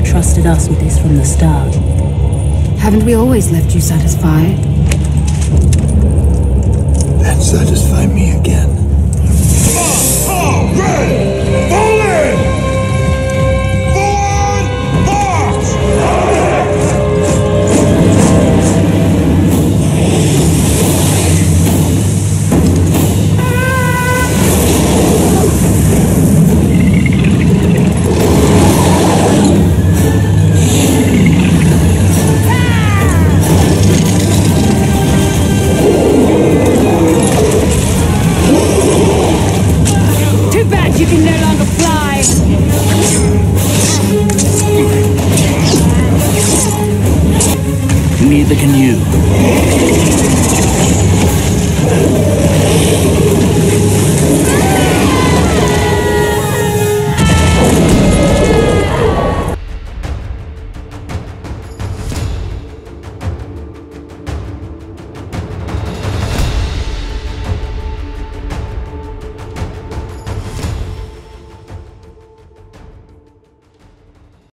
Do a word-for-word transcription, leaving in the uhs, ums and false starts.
trusted us with this from the start. Haven't we always left you satisfied? Then satisfy me again. Already!